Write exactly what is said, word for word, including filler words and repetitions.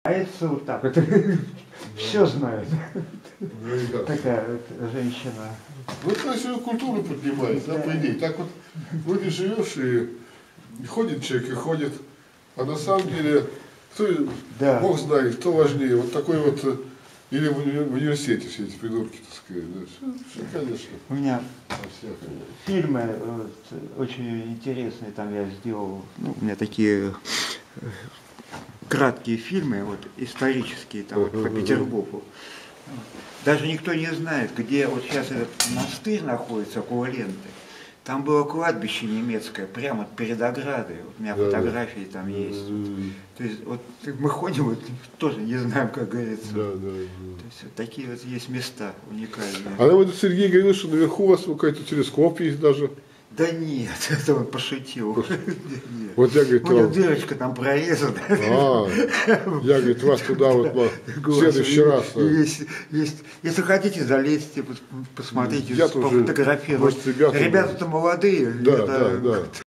вот так вот. Все знает. Такая вот женщина. Ну, это все культуру поднимает, да, по идее. Так вот, вроде живешь, и ходит человек, и ходит. А на самом деле, кто, да. Бог знает, кто важнее. Вот такой вот, или в, уни в университете все эти придурки, так сказать. Да. Все, все, конечно. У меня фильмы вот, очень интересные там я сделал. Ну, у меня такие краткие фильмы, вот, исторические, там, вот, по Петербургу. Даже никто не знает, где вот сейчас этот монастырь находится, около ленты. Там было кладбище немецкое, прямо перед оградой. Вот у меня да, фотографии там есть. То есть вот мы ходим, вот, тоже не знаем, как говорится. Да, да, да. То есть вот такие вот есть места уникальные. А вот Сергей говорил, что наверху у вас какой-то телескоп есть даже. Да нет, это он пошутил. Пош... Вот я, говорит, у него дырочка там прорезана. А, я, говорит, вас туда вот в следующий раз. Есть, есть. Если хотите, залезьте, посмотрите, пофотографировать. Ребята-то молодые. Да, да, да.